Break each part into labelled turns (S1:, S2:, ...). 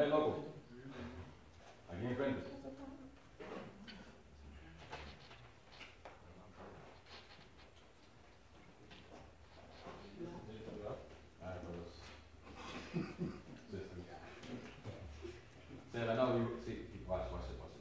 S1: ven loco. Aquí enfrente. Alright, brothers. Sisters. Said, I know you see, watch it.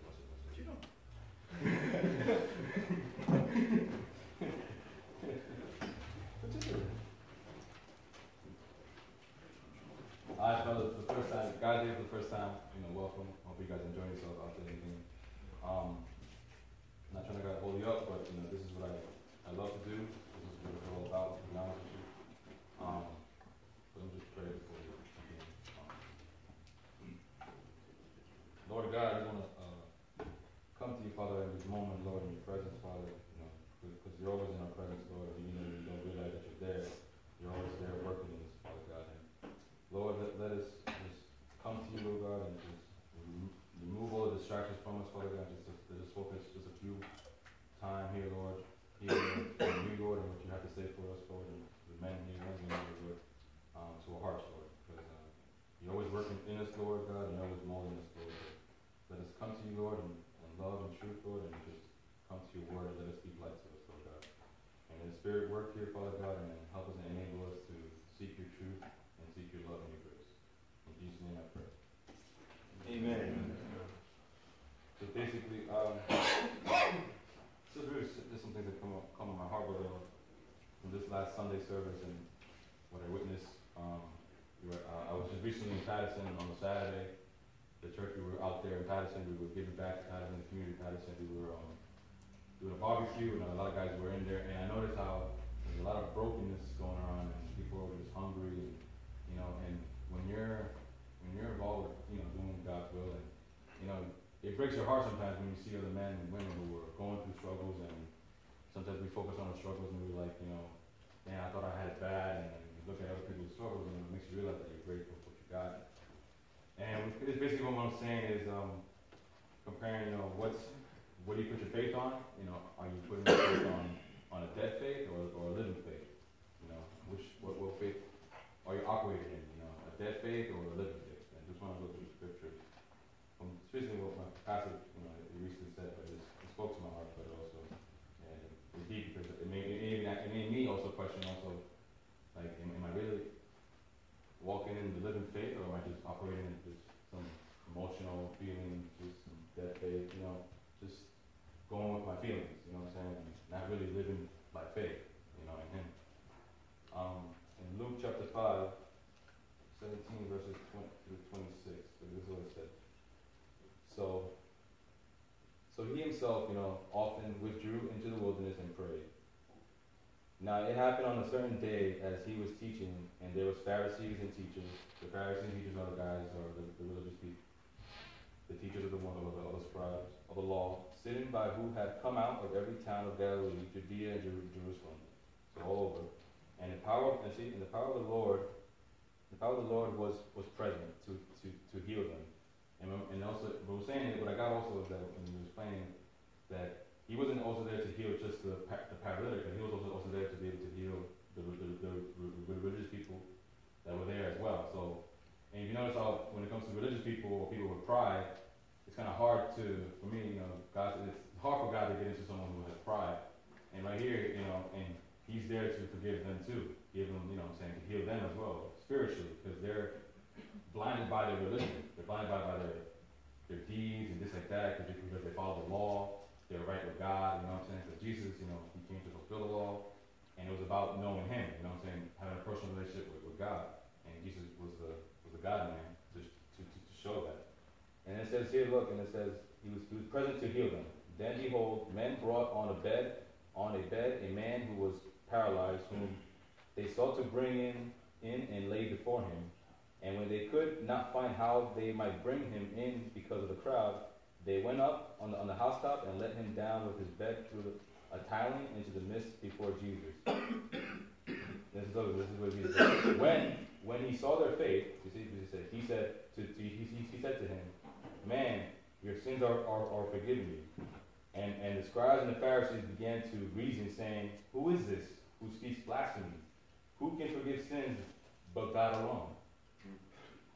S1: Alright, fellas, the first time, guys here for the first time, welcome. Hope you guys enjoy yourself out there. I'm not trying to hold you up, but this is what I love to do. This is what it's all about, to be honest with you. So I'm just pray before you begin. Lord God, I want to come to you, Father, in this moment, Lord, in your presence, Father, because you're always in our presence, Lord. You don't realize that you're there. You're always there working in this, Father God. And Lord, let us just come to you, Lord God, and just remove all the distractions from us, Father God. Let us focus just a few time here, Lord. Here, on you, Lord, and what you have to say for us, Lord, and the men here, women here, Lord, to our hearts, Lord. Because you're always working in us, Lord God, and you're always molding us, Lord. Let us come to you, Lord, and love and truth, Lord, and just come to your word and let us speak light to us, Lord God. And let the Spirit work here, Father God, and help us and enable us to seek your truth and seek your love and your grace. In Jesus' name I pray.
S2: Amen.
S1: So basically, there's some things that come on my heart, but from this last Sunday service and what I witnessed, I was just recently in Patterson on a Saturday. The church, we were out there in Patterson. We were giving back to Patterson, the community of Patterson. We were doing a barbecue, and a lot of guys were in there. And I noticed how there's a lot of brokenness going on, and people are just hungry, and and when you're involved with doing God's will, and it breaks your heart sometimes when you see other men and women who are going through struggles, and sometimes we focus on our struggles and we're like, man, I thought I had it bad, and you look at other people's struggles, and it makes you realize that you're grateful for what you got. And it's basically what I'm saying is comparing, what do you put your faith on? Are you putting your faith on a dead faith or a living faith? What faith are you operating in? A dead faith or a living faith? And just want to look at the scripture. Especially what my pastor, he recently said, but it spoke to my heart, but also, and it's deep because it made me also question like, am I really walking in the living faith, or am I just operating in just some emotional feeling, just some dead faith, just going with my feelings, what I'm saying, and not really living by faith, in him. In Luke chapter 5, 17 verses 20 through 26, this is what it said. So he himself, often withdrew into the wilderness and prayed. Now it happened on a certain day as he was teaching, and there was Pharisees and teachers. The Pharisees and teachers are the guys, or the religious people. The teachers of the scribes of the law, sitting by, who had come out of every town of Galilee, Judea and Jerusalem, so all over. And the power of the Lord was present to heal them. And also, what we're saying, what I got also is that when he was explaining that he wasn't also there to heal just the paralytic, but he was also there to be able to heal the religious people that were there as well. So, and if you notice how when it comes to religious people or people with pride, it's kind of hard for me, it's hard for God to get into someone who has pride. And right here, and he's there to forgive them too, give them, to heal them as well, spiritually, because they're blinded by their religion. They're blinded by their deeds and this like that, because they follow the law. They're right with God, Because Jesus, he came to fulfill the law, and it was about knowing him, having a personal relationship with God. And Jesus was the God-man to show that. And it says here, look, and it says, he was present to heal them. Then behold, men brought on a bed a man who was paralyzed, whom they sought to bring in and lay before him. And when they could not find how they might bring him in because of the crowd, they went up on the housetop and let him down with his bed through a tiling into the midst before Jesus. This is what Jesus said. When he saw their faith, he said to him, "Man, your sins are forgiven you." And the scribes and the Pharisees began to reason, saying, "Who is this who speaks blasphemy? Who can forgive sins but God alone?"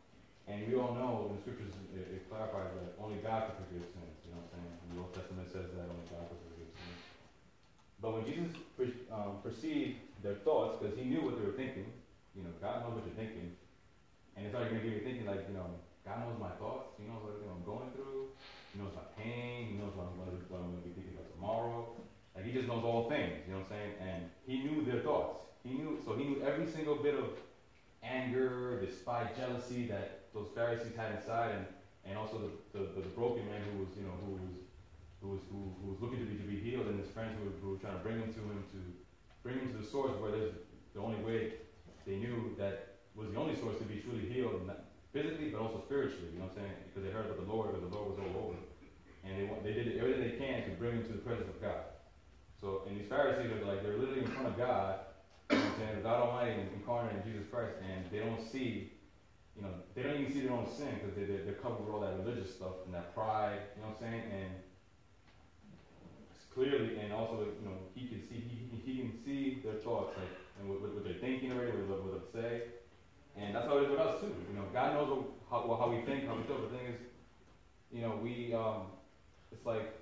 S1: And we all know in the scriptures it clarifies that only God can forgive sins. You know what I'm saying? The Old Testament says that only God can forgive sins. But when Jesus perceived their thoughts, because he knew what they were thinking, you know, God knows what you're thinking, and it's already going to get you thinking like, you know, God knows my thoughts, he knows everything I'm going through, he knows my pain, he knows what I'm going to be thinking about tomorrow. Like, he just knows all things, you know what I'm saying? And he knew their thoughts. He knew every single bit of anger, despite jealousy that those Pharisees had inside, and also the broken man who was, you know, who was looking to be healed, and his friends who were trying to bring him to the source where there's the only way they knew that was the only source to be truly healed, not physically but also spiritually. You know what I'm saying? Because they heard about the Lord, but the Lord was all over, and they did everything they can to bring him to the presence of God. So, and these Pharisees are like, they're literally in front of God, you know what I'm saying? God Almighty incarnate in Jesus Christ, and they don't see. You know, they don't even see their own sin because they're covered with all that religious stuff and that pride, you know what I'm saying? And clearly, and also, you know, he can see their thoughts, like, and what they're thinking already, what they say. And that's how it is with us too. You know, God knows how we think, how we feel. But the thing is, you know, it's like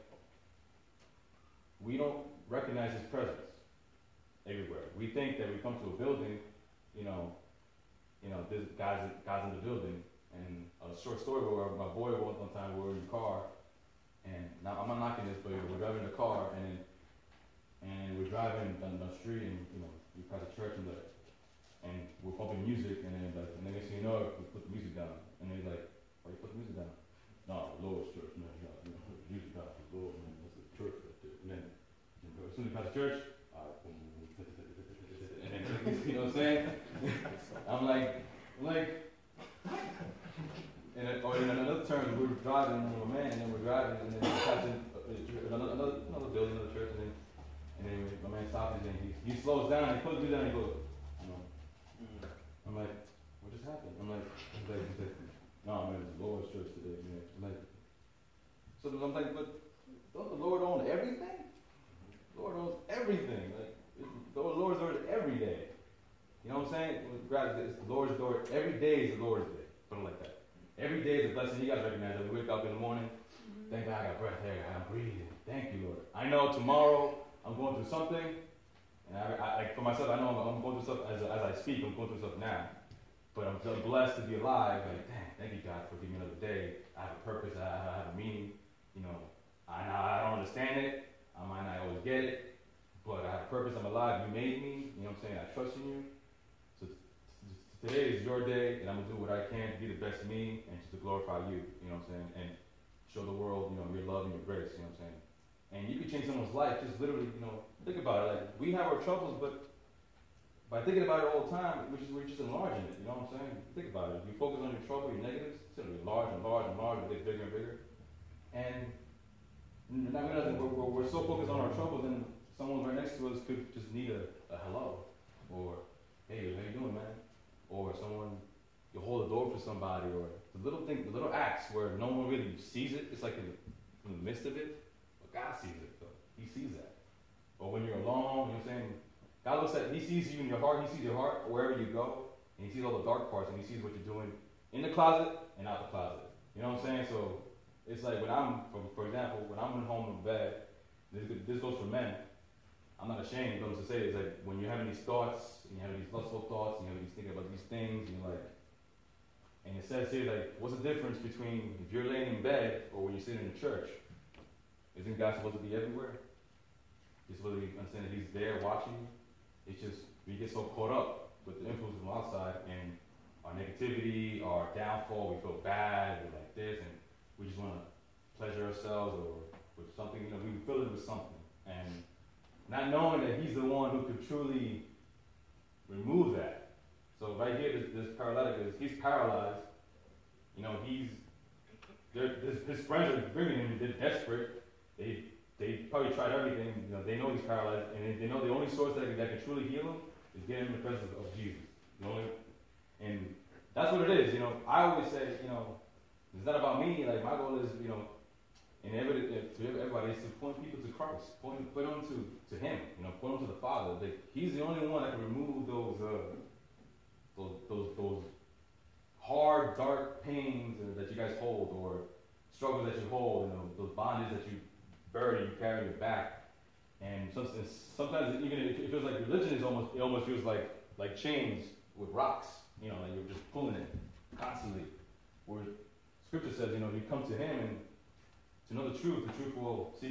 S1: we don't recognize his presence everywhere. We think that we come to a building, you know, this guy's in the building. And a short story where my boy one time we were in the car, and now I'm not knocking this, but we're driving the car, and we're driving down the street, and you know, we pass a church, and we're pumping music, and then next thing you know, we put the music down, and they're like, "Why you put the music down?" No, the Lord's church, man. You know, put the music down for the Lord, man. That's the church right there. And then as soon as we pass the church, and then you know what I'm saying? I'm like, and or in another term, we were driving with my man, and then we're driving, and then we're passing another building, another church, and then my man stops, and he slows down, and he puts me down, and he goes, you know, I'm like, what just happened? I'm like, no, man, it's the Lord's church today, man. I'm like, so I'm like, but don't the Lord own everything? The Lord owns everything. Like, the Lord's Lord every day. You know what I'm saying? It's the Lord's door. Every day is the Lord's day. Something like that. Every day is a blessing. You guys recognize that. We wake up in the morning. Thank God I got breath here. I'm breathing. Thank you, Lord. I know tomorrow I'm going through something. And I for myself, I know I'm going through stuff as I speak. I'm going through stuff now. But I'm so blessed to be alive. Like, dang, thank you, God, for giving me another day. I have a purpose. I have a meaning. You know, I don't understand it. I might not always get it. But I have a purpose. I'm alive. You made me. You know what I'm saying? I trust in you. So today is your day, and I'm going to do what I can to be the best me and to glorify you. You know what I'm saying? And show the world, you know, your love and your grace. You know what I'm saying? And you can change someone's life. Just literally, you know, think about it. Like, we have our troubles, but by thinking about it all the time, we're just enlarging it. You know what I'm saying? Think about it. If you focus on your trouble, your negatives, it's going to be large and large and large, and get bigger and bigger. And not realizing we're so focused on our troubles, and someone right next to us could just need a hello, or hey, how you doing, man? Or someone, you hold a door for somebody, or the little thing, the little acts where no one really sees it. It's like in the midst of it, but God sees it though. He sees that. Or when you're alone, you know what I'm saying? God looks at, he sees you in your heart. He sees your heart wherever you go, and he sees all the dark parts, and he sees what you're doing in the closet and out the closet. You know what I'm saying? So it's like when for example, when I'm home in bed, this goes for men. I'm not ashamed of to say it's like when you're having these thoughts, and you're having these lustful thoughts, and you're thinking about these things, and you're like, and it says here, like, what's the difference between if you're laying in bed or when you're sitting in church? Isn't God supposed to be everywhere? He's supposed to be understand that he's there watching you. It's just, we get so caught up with the influence from outside and our negativity, our downfall, we feel bad, we're like this, and we just want to pleasure ourselves or with something, you know, we fill it with something. And not knowing that he's the one who could truly remove that. So right here, this paralytic he's paralyzed. You know, his friends are bringing him. They're desperate. They probably tried everything. You know, they know he's paralyzed, and they know the only source that can truly heal him is getting him in the presence of Jesus. And that's what it is. You know, I always say, you know, it's not about me. Like, my goal is, you know, and everybody is to point people to Christ, point them to Him, you know, point them to the Father. He's the only one that can remove those hard, dark pains that you guys hold, or struggles that you hold, those bondages that you bury, you carry in your back. And sometimes even if it feels like religion it almost feels like chains with rocks, like you're just pulling it constantly. Where Scripture says, you come to Him and to know the truth will will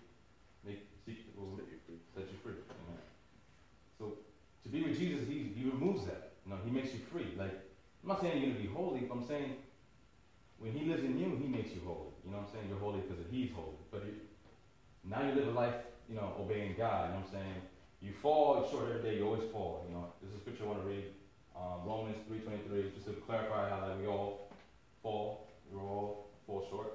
S1: set you free. Amen. So to be with Jesus, He removes that. He makes you free. Like, I'm not saying you're going to be holy, but I'm saying when He lives in you, He makes you holy. You know what I'm saying? You're holy because He's holy. But now you live a life, obeying God. You know what I'm saying? You fall short every day. You always fall. This is a scripture I want to read. Romans 3:23, just to clarify how we all fall. We all fall short.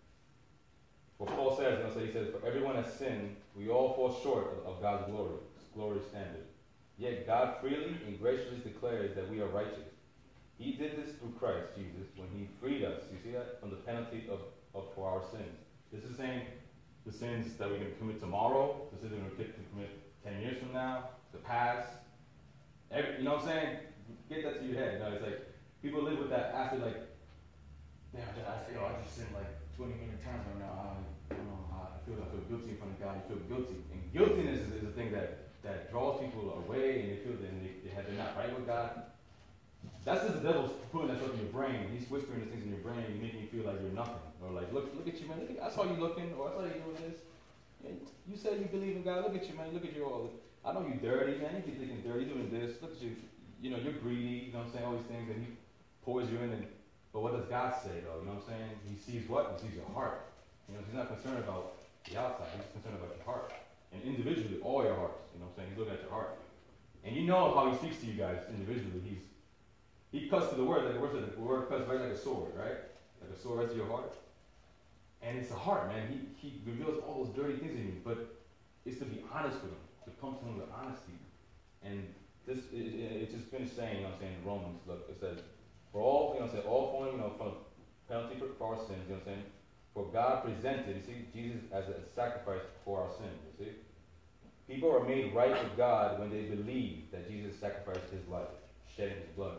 S1: What Paul says, he says, for everyone has sinned, we all fall short of God's glorious standard. Yet God freely and graciously declares that we are righteous. He did this through Christ Jesus when He freed us, you see that, from the penalty for our sins. This is saying the sins that we're going to commit tomorrow, the sins we're going to commit 10 years from now, the past. You know what I'm saying? Get that to your head. It's like people live with that after, like, damn, I just sinned like 20 million times right now. I feel guilty in front of God. You feel guilty. And guiltiness is a thing that draws people away, and they feel that they're not right with God. That's just the devil's putting that stuff in your brain. He's whispering these things in your brain, and making you feel like you're nothing. Or like, look at you, man. I saw you looking, or I saw you doing this. And you say you believe in God. Look at you, man. Look at you all. I know you dirty, man. You keep thinking dirty, doing this. Look at you. You're greedy. You know what I'm saying? All these things, and He pours you in. But what does God say, though? You know what I'm saying? He sees what? He sees your heart. He's not concerned about the outside. He's concerned about your heart. And individually, all your hearts. You know what I'm saying? He's looking at your heart. And you know how He speaks to you guys individually. He cuts to the word, like the word says, the word cuts right like a sword, right? Like a sword right to your heart. And it's the heart, man. He reveals all those dirty things in you, but it's to be honest with Him, to come to Him with honesty. And this, it just finished saying, in Romans, look, it says, for all, all falling, from the penalty for our sins, you know what I'm saying? For God presented, you see, Jesus as a sacrifice for our sins, you see? People are made right with God when they believe that Jesus sacrificed His life, shedding His blood.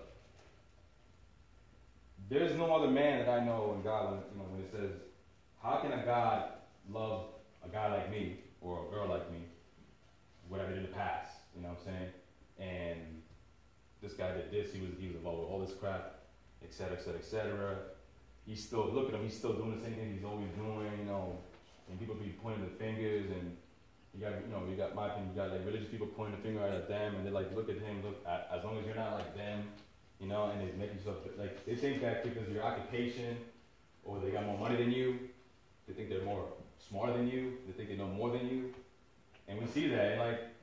S1: There's no other man that I know in God, when it says, how can a God love a guy like me, or a girl like me, what I did in the past, you know what I'm saying? And this guy did this, he was involved with all this crap, etc., etc., etc. He's still, look at him, he's still doing the same thing he's always doing, and people be pointing the fingers, and you got my opinion, you got like religious people pointing the finger at them, and they're like, look at him, as long as you're not like them, and they make yourself, like, they think that because of your occupation, or they got more money than you, they think they're more smarter than you, they think they know more than you, and we see that,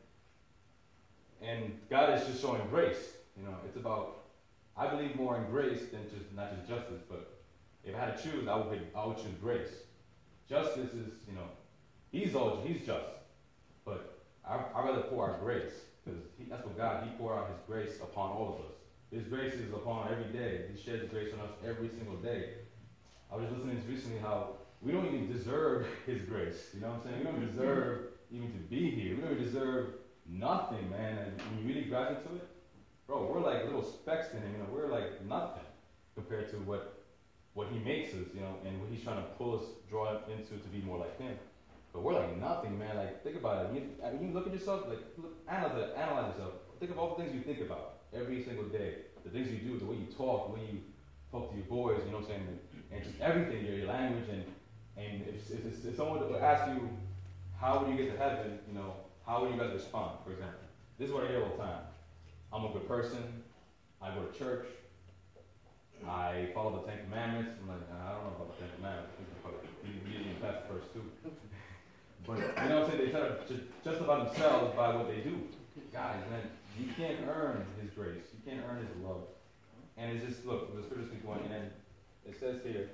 S1: and God is just showing grace, it's about, I believe more in grace than not just justice, but if I had to choose, I would choose grace. Justice is, He's just, but I'd rather pour out grace, because that's what God, He poured out His grace upon all of us. His grace is upon every day. He sheds grace on us every single day. I was just listening to recently how we don't even deserve His grace. You know what I'm saying? We don't deserve even to be here. We don't even deserve nothing, man. And when you really grasp into it, bro, we're like little specks to Him. We're like nothing compared to what He makes us, and what He's trying to pull us, draw us into to be more like Him. But we're like nothing, man. Like, think about it. You look at yourself, like, analyze yourself. Think of all the things you think about every single day. The things you do, the way you talk, the way you talk to your boys, you know what I'm saying? And just everything, your language. And if someone would ask you, how would you get to heaven, how would you guys respond, for example? This is what I hear all the time. I'm a good person. I go to church. I follow the 10 Commandments. I'm like, I don't know about the 10 Commandments. You need to pass the first two. But, you know what I'm saying? They try to justify themselves by what they do. Guys, man, you can't earn His grace. You can't earn His love. And it's just, look, the scriptures keep going, and then it says here,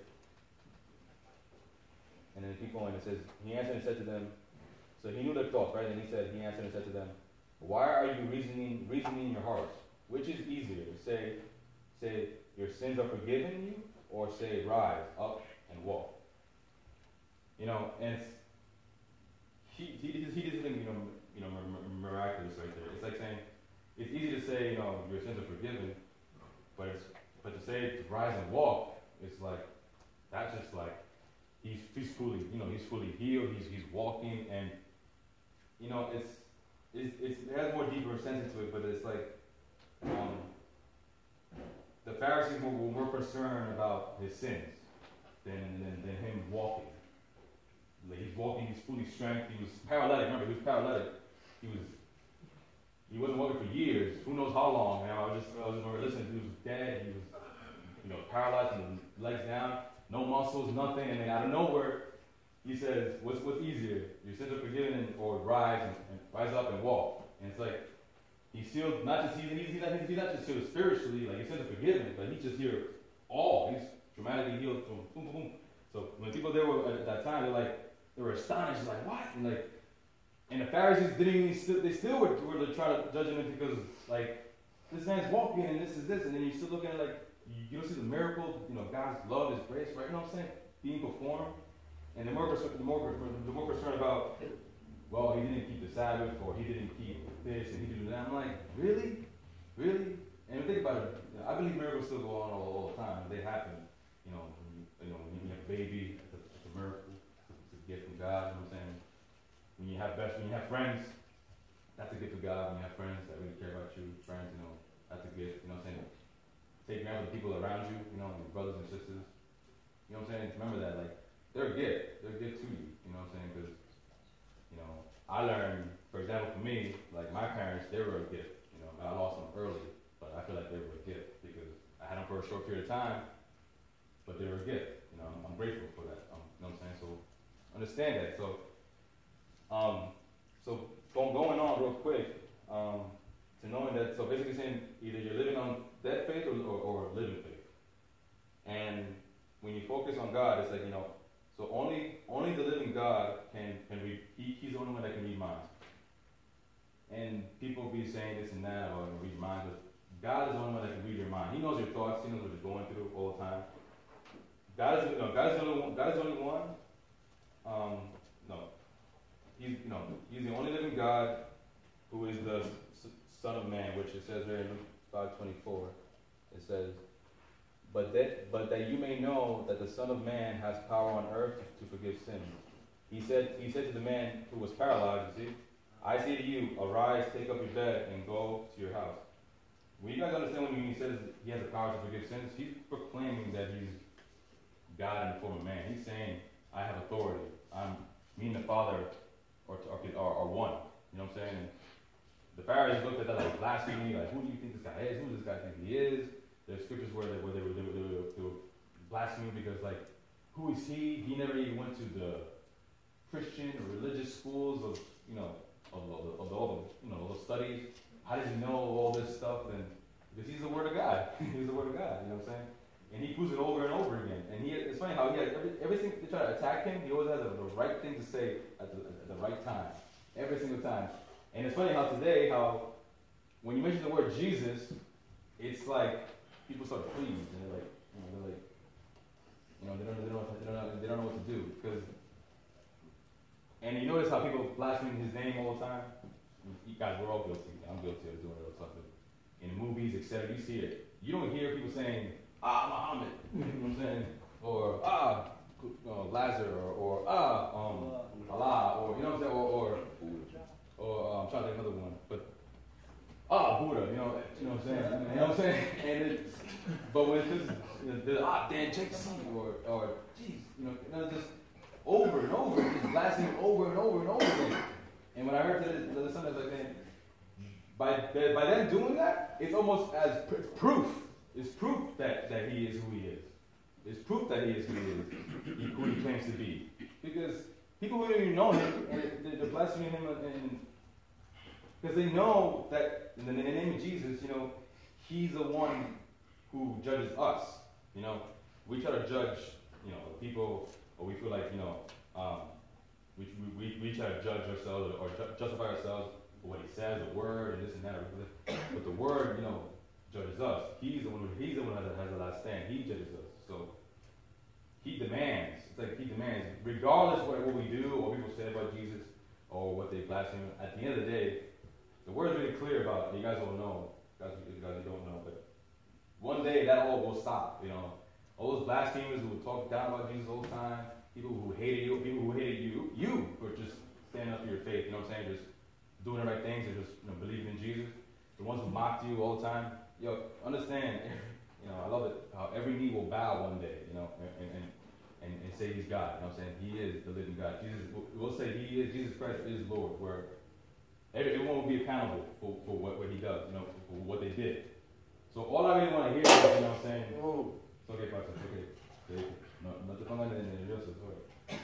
S1: and then keep going, it says, He answered and said to them, so He knew their thoughts, right? And He answered and said to them, why are you reasoning in your hearts? Which is easier, to say, your sins are forgiven you, or say, rise up and walk? And He did something, miraculous right there. It's like saying, it's easy to say, your sins are forgiven, but But to say to rise and walk, it's like, that's just like, he's fully, he's fully healed, he's walking, and, it has more deeper sense to it, but it's like, the Pharisees were more concerned about his sins than him walking. Like he's walking, he's fully strength, he was paralytic, remember, he was paralytic. He wasn't walking for years, who knows how long. I was listening, he was dead, he was, paralyzed and legs down, no muscles, nothing, and then out of nowhere, he says, what's easier? Your sins are forgiven, or rise and rise up and walk. And it's like, he's sealed, not just, he's not just sealed spiritually, like his sins are forgiven, but he's just here all. He's dramatically healed from boom, boom, boom. So when people there were at that time, they were astonished, like, what? And the Pharisees they still were trying to judge him because, like, this man's walking and this is this, and then you're still looking at, like, you don't see the miracle, God's love, His grace, right? You know what I'm saying? Being performed. And the more concerned about, well, he didn't keep the Sabbath, or he didn't keep this, and he didn't do that. I'm like, really? Really? And think about it. I believe miracles still go on all the time. They happen. When you have a baby, it's a miracle. It's a gift from God. You know what I'm saying? When you have friends, that's a gift of God. When you have friends that really care about you, friends, that's a gift. You know what I'm saying? Take care of the people around you. Your brothers and sisters. You know what I'm saying? Remember that, like, they're a gift. They're a gift to you. You know what I'm saying? Because, I learned, for example, for me, like my parents, they were a gift. I lost them early, but I feel like they were a gift because I had them for a short period of time, but they were a gift. I'm grateful for that. You know what I'm saying? So understand that. So going on real quick, to knowing that, so basically saying either you're living on dead faith or living faith. And when you focus on God, it's like, so only the living God can read. He's the only one that can read minds. And people be saying this and that, or read minds, but God is the only one that can read your mind. He knows your thoughts. He knows what you're going through all the time. God is the only one. He's the only living God who is the Son of Man, which it says there in Luke 5:24. It says, But that you may know that the Son of Man has power on earth to forgive sins. He said to the man who was paralyzed, you see, I say to you, arise, take up your bed, and go to your house. When you guys understand when he says he has the power to forgive sins, he's proclaiming that he's God in the form of man. He's saying, I have authority. Me and the Father are one. You know what I'm saying? And the Pharisees looked at that like blasphemy, like, who do you think this guy is? Who does this guy think he is? There's scriptures where they were blaspheming because, like, who is he? He never even went to the Christian or religious schools of all the studies. How does he know all this stuff? And because he's the Word of God. He's the Word of God. You know what I'm saying? And he proves it over and over again. And it's funny how he has everything they try to attack him. He always has the right thing to say at the right time, every single time. And it's funny how today, when you mention the word Jesus, it's like people start to freeze, and they're like, they don't know what to do. And you notice how people blaspheme his name all the time. You guys, we're all guilty. I'm guilty of doing it all the time. In movies, etc., you see it. You don't hear people saying, Muhammad, you know what I'm saying? Or, Lazarus, or Allah, or, you know what I'm saying? Or I'm trying to think of another one, but, Buddha, you know what I'm saying? You know what I'm saying? And but when it's just, Dan Jackson, or, geez, just over and over, just blasting over and over and over again. And when I heard the other Sunday, I was like, man, by them doing that, it's almost as proof. It's proof that he is who he is. It's proof that he is who he is, who he claims to be. Because people who don't even know him, and they're blaspheming him, because they know that in the name of Jesus, he's the one who judges us. We try to judge, people, or we feel like, we try to judge ourselves or justify ourselves for what he says, the word, and this and that. But the word, judges us. He's the one that has the last stand. He judges us. So he demands. It's like he demands, regardless of what we do or what people say about Jesus or what they blaspheme. At the end of the day, the word is really clear about. You guys don't know. You guys don't know, but one day that all will stop, you know. All those blasphemers who would talk down about Jesus all the time, people who hated you for just standing up for your faith, you know what I'm saying? Just doing the right things and just, you know, believing in Jesus. The ones who mocked you all the time, yo, understand, you know, I love it how every knee will bow one day, you know, and say he's God, you know what I'm saying? He is the living God. Jesus, we'll say he is, Jesus Christ is Lord, where everyone will be accountable for what he does, you know, for what they did. So all I really want to hear is, you know what I'm saying? Oh. It's okay, Pastor, it's okay. No te pongas nervioso, sorry.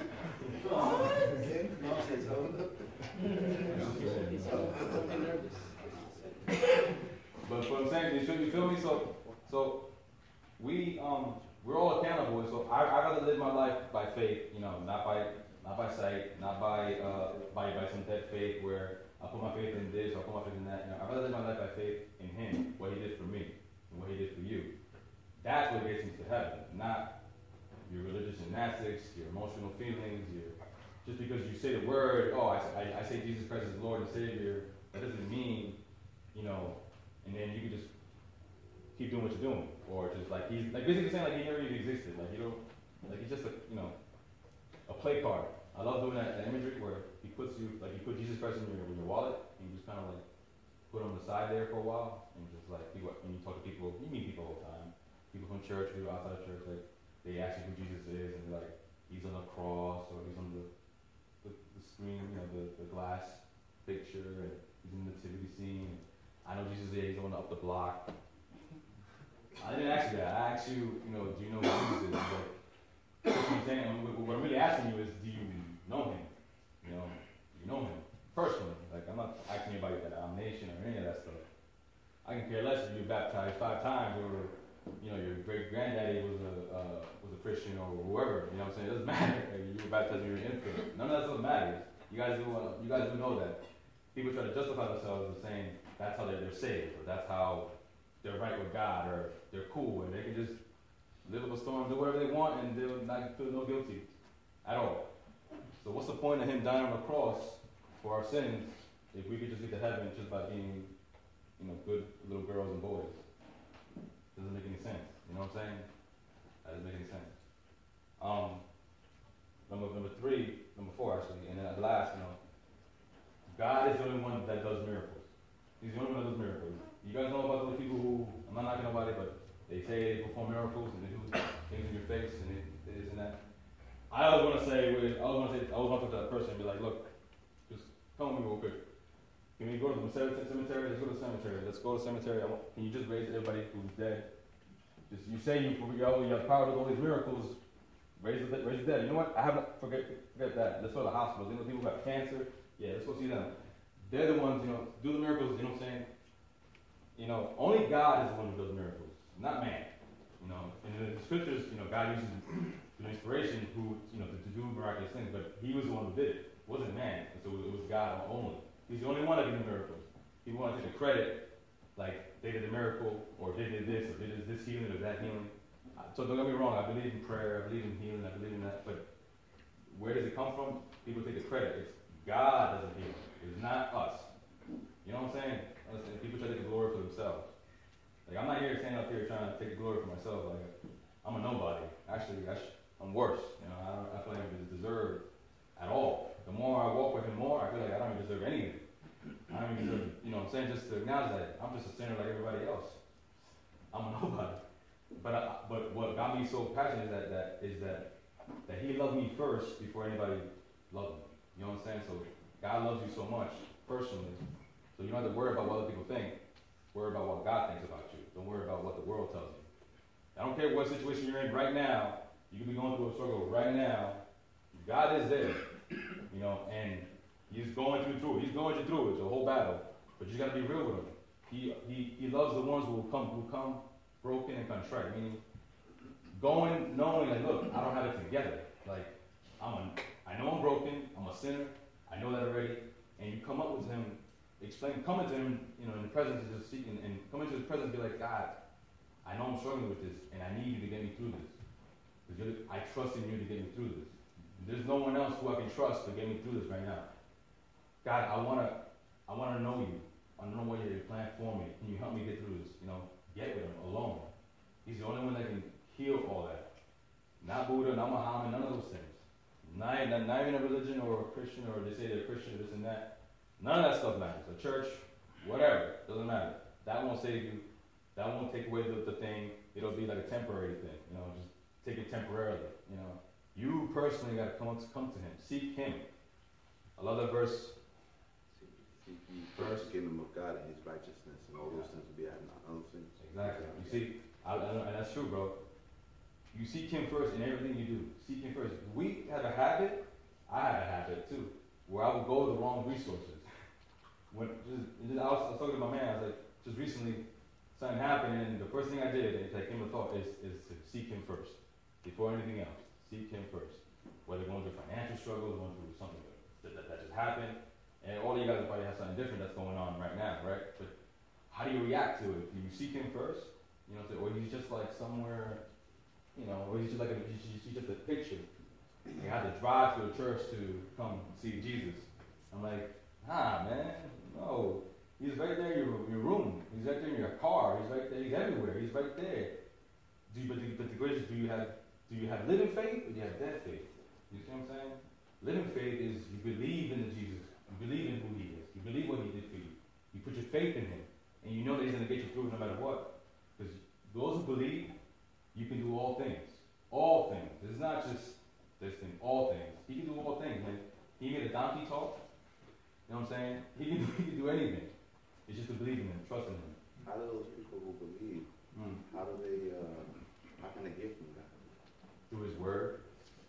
S1: But what I'm saying, you feel me? So we're all accountable, and so I rather live my life by faith, you know, not by sight, not by some dead faith where I put my faith in this, or I put my faith in that. You know, I rather live my life by faith in Him, what He did for me, and what He did for you. That's what gets you to heaven, not your religious gymnastics, your emotional feelings, just because you say the word, I say Jesus Christ is Lord and Savior, that doesn't mean, you know, and then you can just keep doing what you're doing. Or just like he's like basically saying like he never even existed. Like, you know, like he's just a play card. I love doing that imagery where he put Jesus Christ in your wallet and you just kind of like put him on the side there for a while and just like people, when you talk to people, you meet people all the time. People from church, people outside of church, like they ask you who Jesus is and they're like, he's on the cross or he's on the screen, you know, the glass picture and he's in the nativity scene. I know Jesus is, he's on up the block. I didn't ask you that. I asked you, you know, do you know who Jesus is? Like, what I'm saying, what I'm really asking you is, do you know him? You know, do you know him personally? Like, I'm not asking you about your denomination or any of that stuff. I can care less if you're baptized 5 times or, you know, your great granddaddy was a Christian or whoever. You know what I'm saying? It doesn't matter. Like, you were baptized when you were an infant. None of that stuff matters. You guys do know that. People try to justify themselves as saying that's how they're saved, or that's how they're right with God, or they're cool, and they can just live up a storm, do whatever they want, and they'll not feel no guilty at all. So what's the point of him dying on the cross for our sins if we could just get to heaven just by being, you know, good little girls and boys? Doesn't make any sense. You know what I'm saying? That doesn't make any sense. Number 4 actually, and then at last, you know, God is the only one that does miracles. He's the only one that does miracles. You guys know about those people who, I'm not knocking nobody, but they say they perform miracles and they do things in your face and they this and that. I always want to talk to that person and be like, look, just come with me real quick. Can we go to the cemetery? Let's go to the cemetery. Let's go to the cemetery. Can you just raise everybody who's dead? Just you say you have power to do all these miracles. Raise the dead. You know what? I haven't forget that. Let's go to the hospitals. You know, people who have cancer. Yeah, let's go see them. They're the ones, you know, do the miracles. You know what I'm saying? You know, only God is the one who does miracles, not man. You know, and in the scriptures, you know, God uses inspiration to do miraculous things, but He was the one who did it. It wasn't man, and so it was God only. He's the only one that can do miracles. People want to take the credit, like they did the miracle, or they did this, or they did this healing, or that healing. So don't get me wrong, I believe in prayer, I believe in healing, I believe in that, but where does it come from? People take the credit. It's God does the healing. It's not us. You know what I'm saying? People try to take the glory for themselves. Like, I'm not here standing up here trying to take the glory for myself. Like, I'm a nobody. Actually, I'm worse. You know, I feel like I don't deserve at all. The more I walk with Him more, I feel like I don't even deserve anything. I don't even deserve, you know what I'm saying, just to acknowledge that I'm just a sinner like everybody else. I'm a nobody. But what got me so passionate is that He loved me first before anybody loved me. You know what I'm saying? So God loves you so much personally. So you don't have to worry about what other people think. Worry about what God thinks about you. Don't worry about what the world tells you. I don't care what situation you're in right now. You could be going through a struggle right now. God is there, you know, and He's going you through it. He's going you through it. It's a whole battle, but you got to be real with Him. He loves the ones who come broken and contrite. Meaning, going knowing like, look, I don't have it together. Like, I know I'm broken. I'm a sinner. I know that already. And you come up with Him. Coming to Him, you know, in the presence of just seeking, and coming to His presence, be like, God, I know I'm struggling with this, and I need You to get me through this. Because I trust in You to get me through this. There's no one else who I can trust to get me through this right now. God, I wanna know You. I know what Your plan for me. Can You help me get through this? You know, get with Him alone. He's the only one that can heal all that. Not Buddha, not Muhammad, none of those things. Not even a religion or a Christian, or they say they're Christian or this and that. None of that stuff matters. A church, whatever, doesn't matter. That won't save you. That won't take away the thing. It'll be like a temporary thing, just take it temporarily, You personally got to come to him. Seek him. I love that verse.
S3: Seek ye first the kingdom of God and his righteousness, and all those things will be added on. Other things.
S1: Exactly. You see, and that's true, bro. You seek him first in everything you do. Seek him first. We have a habit. I have a habit too, where I will go to the wrong resources. I was talking to my man. I was like, just recently, something happened, and the first thing I did, that came to thought, is to seek him first before anything else. Seek him first. Whether going through financial struggles, going through something that just happened, and all of you guys probably have something different that's going on right now, right? But how do you react to it? Do you seek him first? Or he's just like somewhere, or he's just like he's just a picture. You have to drive to a church to come see Jesus. I'm like, man, no. He's right there in your room. He's right there in your car. He's right there. He's everywhere. He's right there. But the question is, do you have living faith or do you have dead faith? You see what I'm saying? Living faith is you believe in Jesus. You believe in who he is. You believe what he did for you. You put your faith in him. And you know that he's going to get you through no matter what. Because those who believe, you can do all things. All things. It's not just this thing. All things. He can do all things, man. He made a donkey talk. You know what I'm saying? He can do anything. It's just to believe in him, trust in him.
S3: How do those people who believe, how can they get from God?
S1: Through his word.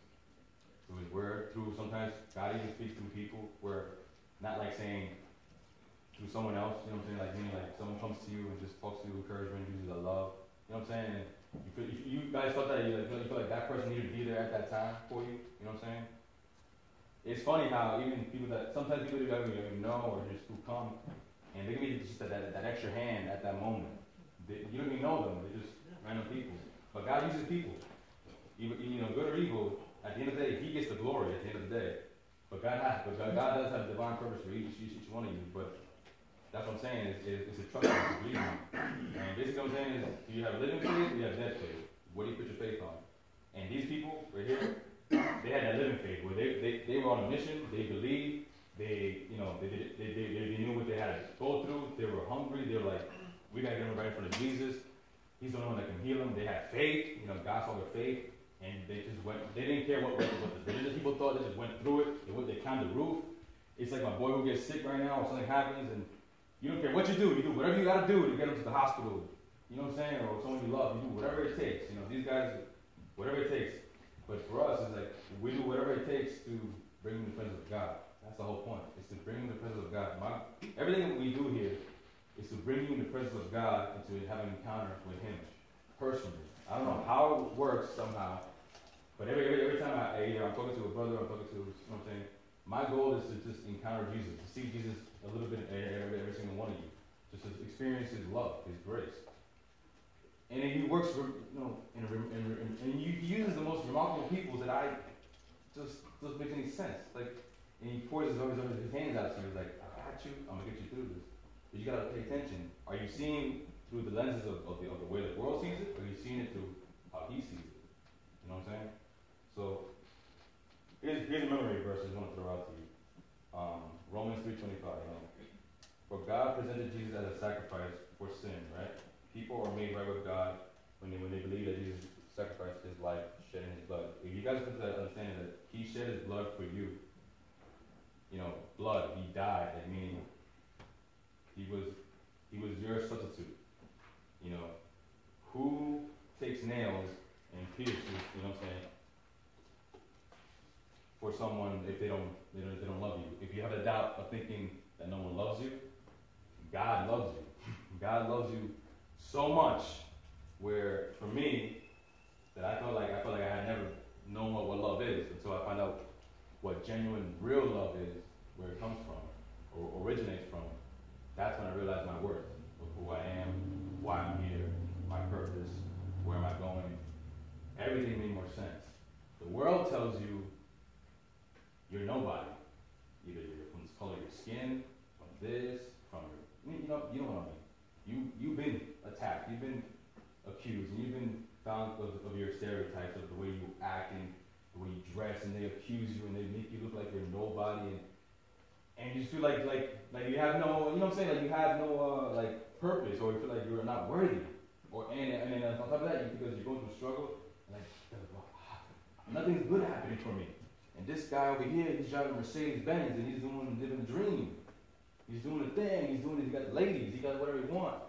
S1: Through sometimes God even speaks through people where, not like saying through someone else, you know what I'm saying? Like someone comes to you and just talks to you, encouragement, uses the love. You know what I'm saying? And you guys felt that, you feel like that person needed to be there at that time for you. You know what I'm saying? It's funny how even sometimes people you don't even know or just who come, and they can be just that extra hand at that moment. You don't even know them. They're just random people. But God uses people. Good or evil, at the end of the day, he gets the glory at the end of the day. But God does have a divine purpose for each one of you. But that's what I'm saying. It's a trust to believe in. And basically what I'm saying is, do you have living faith or do you have dead faith? What do you put your faith on? And these people right here, they had that living faith where they were on a mission. They believed. They knew what they had to go through. They were hungry. They were like, we got to get them right in front of Jesus. He's the only one that can heal them. They had faith. God saw their faith. And they just went. They didn't care what the religious people thought. They just went through it. They climbed the roof. It's like my boy who gets sick right now or something happens, and you don't care what you do. You do whatever you got to do to get him to the hospital. You know what I'm saying? Or someone you love. You do whatever it takes. These guys, whatever it takes. But for us, it's like we do whatever it takes to bring them the presence of God. That's the whole point. It's to bring them the presence of God. Everything that we do here is to bring you in the presence of God and to have an encounter with him personally. I don't know how it works somehow, but every time I'm talking to a brother, I'm talking to, my goal is to just encounter Jesus, to see Jesus a little bit in every single one of you, just to experience his love, his grace. And then he works, and he uses the most remarkable people that I just doesn't make any sense. Like, and he pours his hands out to you, like, I got you, I'm gonna get you through this. But you gotta pay attention. Are you seeing through the lenses of the way the world sees it, or are you seeing it through how he sees it? You know what I'm saying? So here's a memory verse I just want to throw out to you. Romans 3:25. For God presented Jesus as a sacrifice for sin, right? People are made right with God when they believe that Jesus sacrificed his life, shedding his blood. If you guys put that understanding that he shed his blood for you, blood, he died, that meaning he was your substitute. Who takes nails and pierces, for someone if they don't love you? If you have a doubt of thinking that no one loves you, God loves you. God loves you so much where, for me, that I felt like I had never known what love is until I found out what genuine, real love is, where it comes from, or originates from. That's when I realized my worth of who I am, why I'm here, my purpose, where am I going. Everything made more sense. The world tells you you're nobody. Either you're from the color of your skin, from this, from your, you know what I mean. You've been attacked. You've been accused. accused, and you've been found of your stereotypes of the way you act and the way you dress, and they accuse you and they make you look like you're nobody, and you just feel like you have no, you know what I'm saying, like you have no like purpose, or you feel like you're not worthy, and then on top of that, because you're going through a struggle, like nothing's good happening for me, and this guy over here, he's driving a Mercedes Benz, and he's living a dream, he's doing a thing, he got ladies, he got whatever he wants.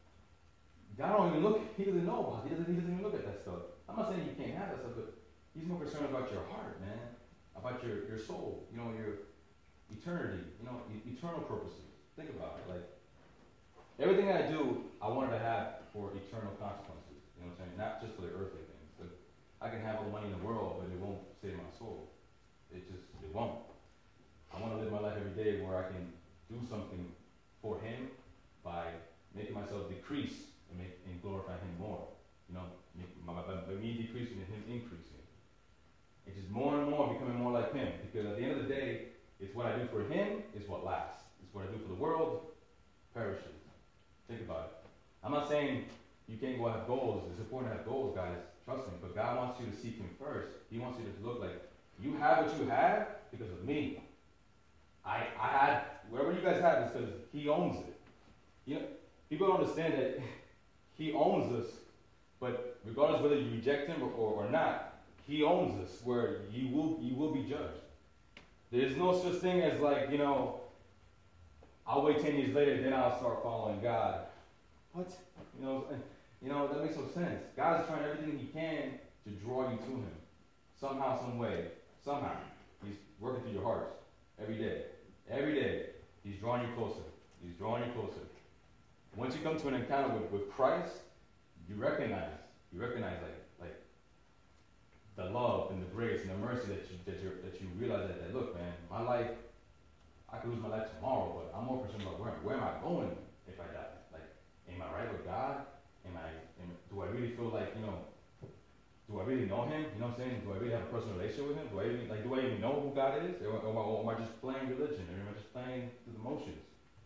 S1: God don't even look, he doesn't know about it, he doesn't even look at that stuff. I'm not saying you can't have that stuff, but he's more concerned about your heart, man, about your soul, you know, your eternity, you know, eternal purposes. Think about it. Like, everything I do, I want it to have for eternal consequences. You know what I'm saying? Not just for the earthly things. But I can have all the money in the world, but it won't save my soul. It won't. I want to live my life every day where I can do something for Him by making myself decrease and glorify Him more. You know, by me decreasing and Him increasing. It's just more and more becoming more like Him. Because at the end of the day, it's what I do for Him is what lasts. It's what I do for the world perishes. Think about it. I'm not saying you can't go have goals. It's important to have goals, guys. Trust me. But God wants you to seek Him first. He wants you to look like you have what you have because of me. I had whatever you guys have is because He owns it. You know, people don't understand that He owns us, but regardless whether you reject Him or not, He owns us. Where you will be judged. There's no such thing as like, you know, I'll wait 10 years later, then I'll start following God. What? You know, that makes no sense. God's trying everything He can to draw you to Him. Somehow, some way, somehow. He's working through your hearts every day. Every day. He's drawing you closer. He's drawing you closer. Once you come to an encounter with Christ, you recognize like the love and the grace and the mercy that you realize that look, man, my life, I could lose my life tomorrow, but I'm more concerned about where am I going if I die? Like, am I right with God? Do I really feel like, you know, do I really know Him? You know what I'm saying? Do I really have a personal relationship with Him? Do I even know who God is? Or am I just playing religion? Or am I just playing through the motions?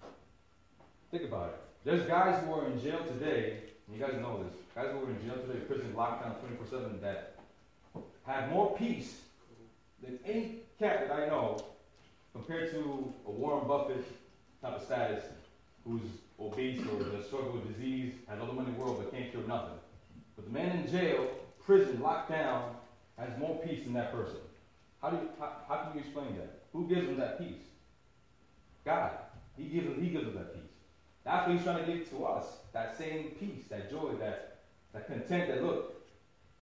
S1: Think about it. There's guys who are in jail today, and you guys know this, guys who are in jail today, prison lockdown 24/7, that have more peace than any cat that I know compared to a Warren Buffett type of status who's obese or does struggle with disease, has all the money in the world but can't cure nothing. But the man in jail, prison, locked down, has more peace than that person. How can you explain that? Who gives him that peace? God. He gives him that peace. That's what He's trying to give to us. That same peace, that joy, that content that, look,